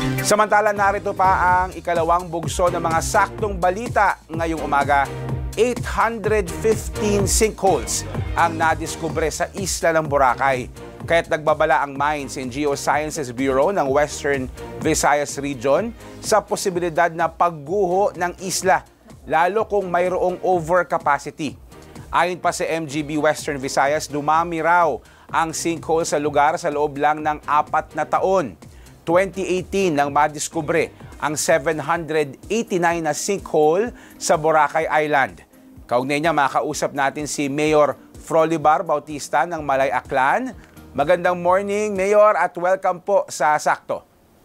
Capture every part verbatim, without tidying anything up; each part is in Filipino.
Samantala, narito pa ang ikalawang bugso ng mga saktong balita ngayong umaga. eight hundred fifteen sinkholes ang nadiskubre sa isla ng Boracay. Kaya't nagbabala ang Mines and Geosciences Bureau ng Western Visayas Region sa posibilidad na pagguho ng isla, lalo kung mayroong overcapacity. Ayon pa sa M G B Western Visayas, dumami raw ang sinkhole sa lugar sa loob lang ng apat na taon. twenty eighteen nang madiskubre ang seven hundred eighty-nine na sinkhole sa Boracay Island. Kaugnay niya, makausap natin si Mayor Frolibar Bautista ng Malay Aklan. Magandang morning, Mayor, at welcome po sa Sakto.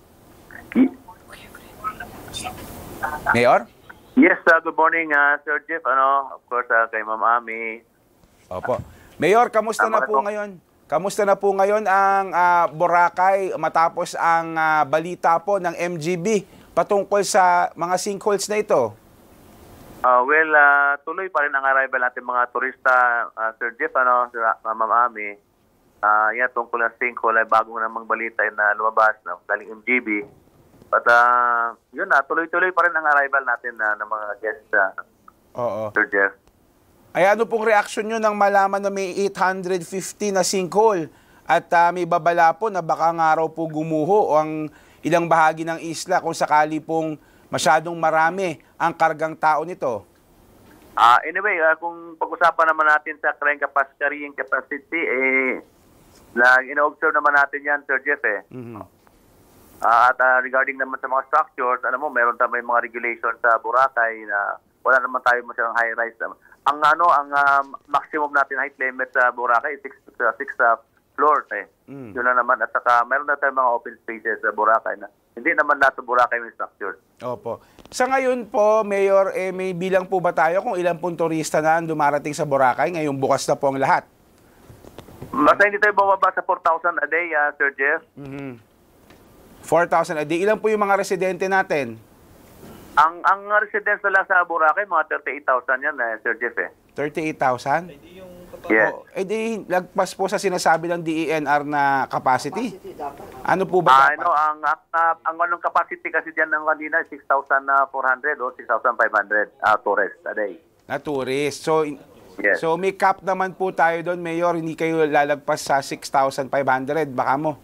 Mayor? Yes, uh, good morning, uh, Sir Jeff. Ano, of course, uh, kay Ma'am Ami. Opo. Mayor, kamusta na po ngayon? Kamusta na po ngayon ang uh, Boracay matapos ang uh, balita po ng M G B patungkol sa mga sinkholes na ito? Uh, well, uh, tuloy pa rin ang arrival natin mga turista, uh, Sir Jeff, ano, Sir uh, Ma'am Ami. Uh, yan, tungkol ng sinkhole ay bago namang balita na lumabas no, galing M G B. But uh, yun na, tuloy-tuloy pa rin ang arrival natin na uh, ng mga guests, uh, Oo. Sir Jeff. Ay, ano pong reaksyon nyo nang malaman na may eight hundred fifty na sinkhole at uh, may babala po na baka nga raw po gumuho ang ilang bahagi ng isla kung sakali pong masyadong marami ang kargang tao nito? Uh, anyway, uh, kung pag-usapan naman natin sa carrying capacity, carrying capacity eh, na ino-observe naman natin yan, Sir Jeff, eh. Mm-hmm. Uh, at uh, regarding naman sa mga structures, alam mo, meron tayo mga regulation sa Boracay na wala naman tayo masyadong high-rise. Ang ano, ang uh, maximum natin height limit sa Boracay is six, uh, six uh, floors eh. Mm. Yun na naman. At saka meron na tayong mga open spaces sa Boracay na hindi naman nasa Boracay yung structures. Opo. Sa ngayon po, Mayor, eh, may bilang po ba tayo kung ilang pong turista na ang dumarating sa Boracay? Ngayong bukas na po ang lahat. Basta hindi tayo bumaba sa four thousand a day, uh, Sir Jeff. Mm-hmm. four thousand a day. Ilan po yung mga residente natin? Ang ang residence na lang sa Boracay, mga thirty-eight thousand yan, eh, Sir Jeff, eh. thirty-eight thousand? Yes. Oh, eh di, lagpas po sa sinasabi ng D E N R na capacity. Ano po ba Ah, dapat? ano, ang, ang, ang anong capacity kasi dyan ng kanina, six thousand four hundred o six thousand five hundred uh, tourists a day. Na tourist. So, Yes. so may cap naman po tayo doon, Mayor. Hindi kayo lalagpas sa six thousand five hundred. Baka mo.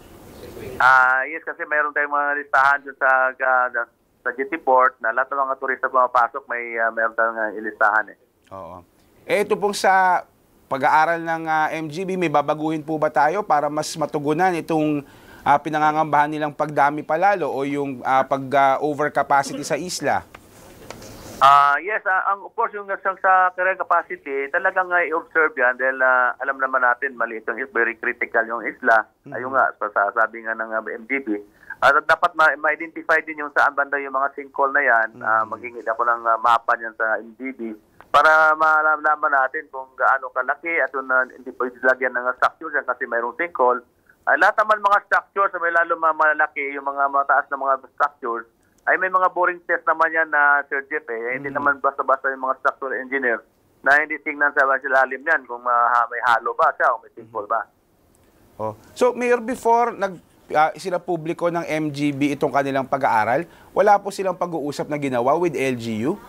Ah, yes, kasi mayroon tayong mga listahan dun sa uh, sa G T Port na lahat ng mga turista pumapasok may uh, mayroon tayong uh, ilistahan eh. Oo. Eh ito pong sa pag-aaral ng uh, M G B, may babaguhin po ba tayo para mas matugunan itong uh, pinangangambahan nilang pagdami palalo o yung uh, pag-overcapacity uh, sa isla? Ah, uh, yes, uh, ang of course yung sa, sa carrying capacity, talagang uh, i-observe yan dahil uh, alam naman natin maliit yung very critical yung isla. Mm-hmm. Ayun nga, sasabi nga ng uh, M G B. At uh, dapat ma-identify din yung saan banda yung mga sinkhole na yan. Mm-hmm. Uh, maghingi ako ng uh, mapa niyan sa M G B para malaman natin kung gaano kalaki at kung uh, hindi pwede lagyan ng structures yan kasi mayroong sinkhole. Uh, lahat naman mga structures, may lalo mga malalaki, yung mga mataas na mga structures, ay may mga boring test naman yan na Sir Jeff eh. Mm-hmm. Hindi naman basta-basta yung mga structural engineer na hindi tingnan sa lalim yan kung uh, may halo ba siya o may sinkhole ba. Oh. So, Mayor, before nag uh, sila publiko ng M G B itong kanilang pag-aaral, wala po silang pag-uusap na ginawa with L G U?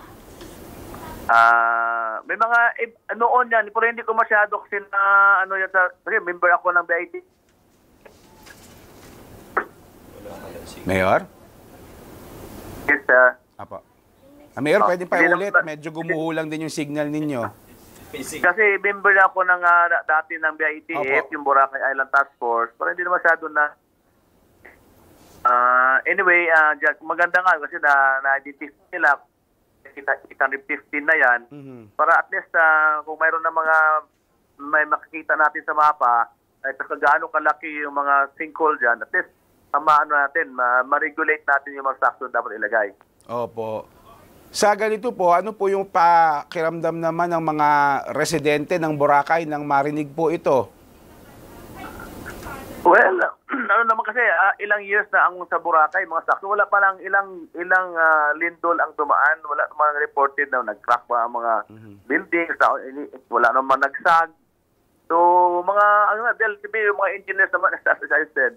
Ah, uh, may mga eh, noon yan, pero hindi ko masyado kasi na ano yan sa, kasi member ako ng B I T. Mayor? Yes, sir. Apo. Ah, Mayor, oh, pwede pa ulit. Medyo gumuhulang din yung signal ninyo. Kasi member ako ng uh, dati ng B I T F, yung Boracay Island Task Force, pero hindi na masyado na uh, anyway, uh, maganda nga kasi na na-identify nila eight hundred fifteen na yan, mm-hmm. para at least uh, kung mayroon na mga may makikita natin sa mapa ay gaano kalaki yung mga sinkhole dyan, at least uh, maano natin, ma-regulate natin yung mga structure dapat ilagay. Opo. Sa ganito po, ano po yung pakiramdam naman ng mga residente ng Boracay nang marinig po ito? Well, ano naman kasi uh, ilang years na ang sa Boracay, mga structure, wala pa lang ilang ilang uh, lindol ang dumaan, wala naman reported na nag-crack pa ang mga mm-hmm. buildings, wala naman nagsag. So, mga, ano na, dahil yung mga engineers naman, as I said,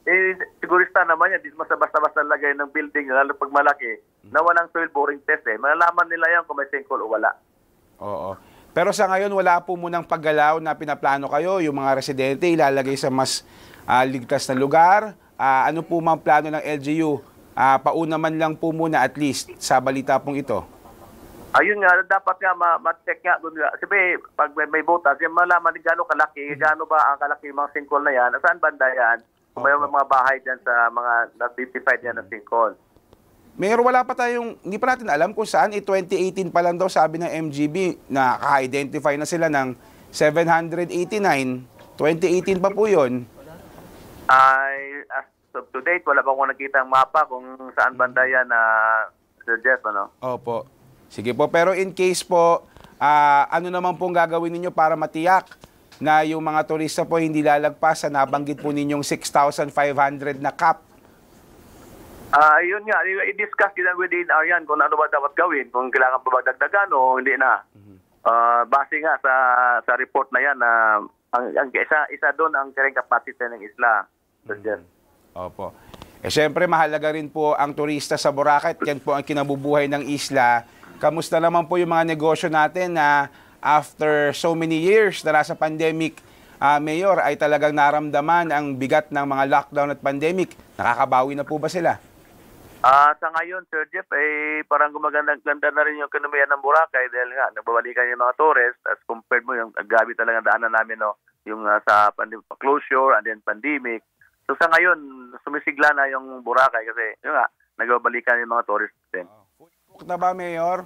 eh, sigurista naman yan, di mas basta-basta lagay ng building, lalo pag malaki, na walang soil boring test eh. Malalaman nila yan kung may sinkhole o wala. Oo. Pero sa ngayon, wala po munang paggalaw na pinaplano kayo, yung mga residente ilalagay sa mas uh, ligtas na lugar. Uh, ano po mga plano ng L G U? Uh, pauna man lang po muna at least sa balita pong ito. Ayun nga, dapat nga ma-check nga. Sabi, pag may, may butas, yung malaman din gano'ng kalaki, gano'n ba ang kalaki yung mga sinkhole na yan, saan banda yan, kung may mga bahay dyan sa mga na-identified yan ng sinkhole. Mayor, wala pa tayong, hindi pa natin alam kung saan, eh, twenty eighteen pa lang daw sabi ng M G B na ka-identify na sila ng seven hundred eighty-nine, twenty eighteen pa po yun. Ay, as of to date, wala pa akong nakita ang mapa kung saan banda yan na uh, Sir Jeff, ano? Opo. Sige po, pero in case po, uh, ano naman pong gagawin ninyo para matiyak na yung mga turista po hindi lalagpas sa nabanggit po ninyong six thousand five hundred na cap? Ah, uh, yun nga, i-discuss din within uh, yan kung ano ba dapat gawin, kung kailangan pa ba dagdagan o hindi na. Mm-hmm. Uh, base nga sa sa report na yan na uh, ang, ang isa isa doon ang carrying capacity ng isla. Mm-hmm. Opo. Eh syempre mahalaga rin po ang turista sa Boracay, yan po ang kinabubuhay ng isla. Kamusta naman po yung mga negosyo natin na after so many years na nasa pandemic, uh, Mayor, ay talagang naramdaman ang bigat ng mga lockdown at pandemic? Nakakabawi na po ba sila? Ah, uh, sa ngayon, Sir Jeff, eh, parang gumaganda-ganda na rin yung ekonomiya ng Boracay dahil nga, nagbabalikan yung mga tourists as compared mo yung gabi talaga daanan namin, no, yung uh, sa pandemic, closure and then pandemic. So sa ngayon, sumisigla na yung Boracay kasi, yun nga, nagbabalikan yung mga tourists din. Book na ba, Mayor?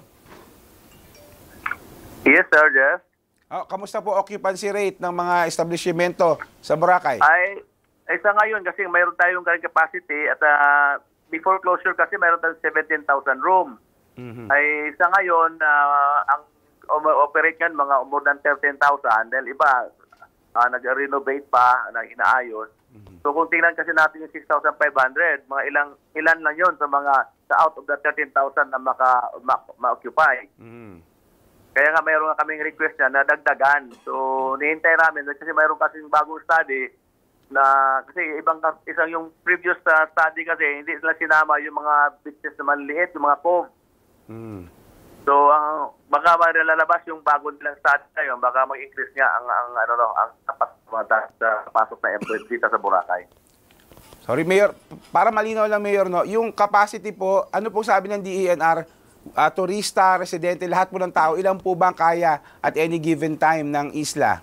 Yes, Sir Jeff. Oh, kamusta po occupancy rate ng mga establishmento sa Boracay? Ay, ay sa ngayon kasi mayroon tayong current capacity at uh, before closure kasi mayroon tayong seventeen thousand room. Mm-hmm. Ay sa ngayon, uh, ang operate yan mga more than thirteen thousand dahil iba uh, nag-renovate pa, na inaayos. Mm-hmm. So kung tingnan kasi natin yung six thousand five hundred, mga ilang ilan lang yon sa mga sa out of the thirteen thousand na maka, ma, ma-occupy. Mm-hmm. Kaya nga mayroon nga kaming request na dagdagan. So nihintay namin kasi mayroon kasing bagong study na kasi ibang isang yung previous uh, study kasi hindi sila sinama yung mga beaches na maliliit, yung mga cove. Mm. So ang baka malalabas yung bago nilang study ngayon, baka mag-increase nga ang ang ano no, ang tapat sa pasok na employees dito sa Boracay. Sorry Mayor, para malinaw lang Mayor no, yung capacity po, ano po sabi ng D E N R, uh, turista, residente, lahat po ng tao, ilan po bang kaya at any given time ng isla?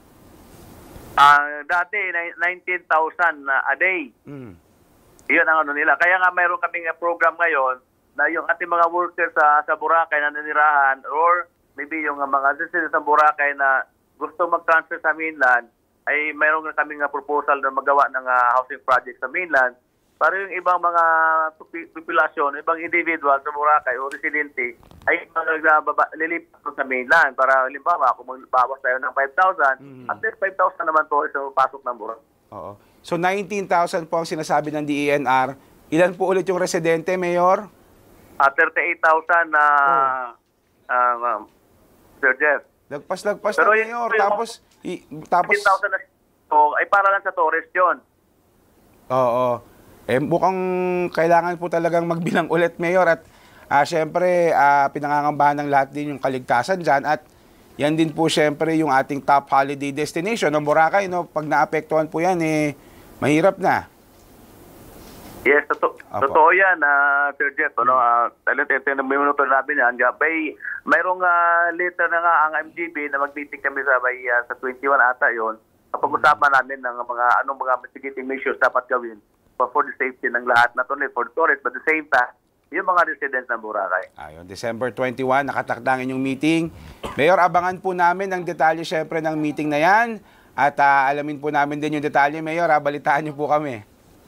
Uh, dati, nineteen thousand uh, a day. Mm. Iyon ang ano nila. Kaya nga mayroon kaming program ngayon na yung ating mga workers sa, sa Boracay na nanirahan or maybe yung uh, mga residents sa Boracay na gusto mag-transfer sa mainland, ay mayroon nga kaming uh, proposal na magawa ng uh, housing project sa mainland para yung ibang mga populasyon, ibang individual sa Boracay o residente ay lilipat sa mainland para halimbawa kung magbawas tayo ng five thousand, mm-hmm. at least five thousand naman po sa pasok ng Boracay. Oo. So nineteen thousand po ang sinasabi ng D E N R. Ilan po ulit yung residente, Mayor? Uh, thirty-eight thousand na uh, uh, uh, Sir Jeff. Lagpas-lagpas na, Mayor. Yung, tapos, i, tapos... fifteen thousand na so, ay para lang sa tourist yun. Oo. Eh, mukhang kailangan po talagang magbilang ulit, Mayor. At uh, syempre, uh, pinangangambahan ng lahat din yung kaligtasan dyan. At yan din po syempre yung ating top holiday destination ng Boracay. No? Pag naapektuhan po yan, eh, mahirap na. Yes, totoo, totoo yan, uh, Sir Jeff. Ano, uh, talagang may minuto namin yan. May, mayroong uh, later na nga ang M G B na mag-meeting kami sa, by, uh, sa twenty-one ata yon. Kapag-usapan namin ng mga anong mga mitigating measures dapat gawin for the safety ng lahat, not only for tourists, but at the same time, yung mga residents ng Boracay. Ayun, December twenty-one, nakatakdang inyong meeting. Mayor, abangan po namin ang detalye syempre ng meeting na yan. At uh, alamin po namin din yung detalye, Mayor. Ha, balitaan niyo po kami.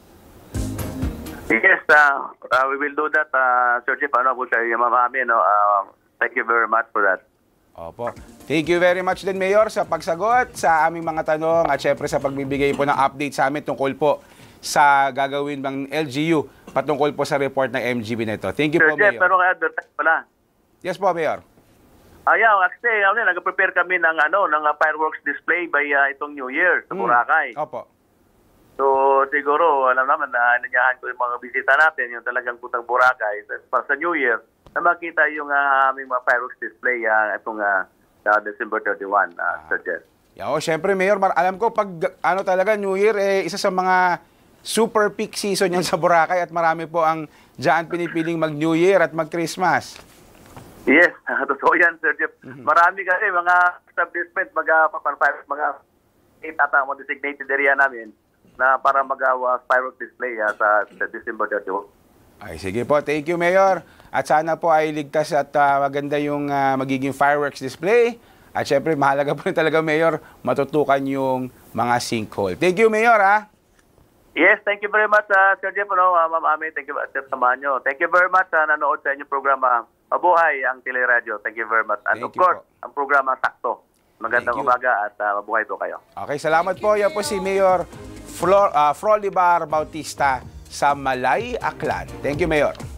Yes, uh, uh, we will do that, uh, Sir Jeff. Ano po kayo, mamami, no? Uh, thank you very much for that. Opo. Thank you very much din, Mayor, sa pagsagot sa aming mga tanong at syempre sa pagbibigay po ng update sa amin tungkol po sa gagawin ng L G U patungkol po sa report ng M G B nito. Thank you Sir po, Jeff, Mayor. pero advertise pala. Yes po, Mayor. Ayaw, actually, ano, nag-prepare kami ng, ano, ng uh, fireworks display by uh, itong New Year sa Boracay. Mm. Opo. So siguro, alam naman na nanyahan ko yung mga bisita natin, yung talagang Kutang Boracay, para sa New Year, na makita yung uh, aming mga fireworks display uh, itong uh, uh, December thirty-first, uh, Sir Jeff. Yeah, oh, syempre, Mayor, mar- alam ko pag ano talaga New Year, eh, isa sa mga super peak season yan sa Boracay at marami po ang diyan pinipiling mag-New Year at mag-Christmas. Yes, totoo yan, Sir Jeff. Mm-hmm. Marami kasi mga establishment, mga, mga eight ata ang designated area namin na para mag-fireworks display uh, sa, sa December thirty-first. Ay, sige po. Thank you, Mayor. At sana po ay ligtas at uh, maganda yung uh, magiging fireworks display. At syempre, mahalaga po rin talaga, Mayor, matutukan yung mga sinkhole. Thank you, Mayor, ha? Yes, thank you very much, uh, Sir Jeff. No, uh, Ma'am Ami, thank you, Sir Tamanyo. Thank you very much sa uh, nanood sa inyong programa, Mabuhay ang Teleradyo. Thank you very much. And Thank of course, po. ang programa Sakto. Magandang umaga at uh, mabuhay po kayo. Okay, salamat po. Yan po si Mayor Flor, uh, Frolibar Bautista sa Malay, Aklan. Thank you, Mayor.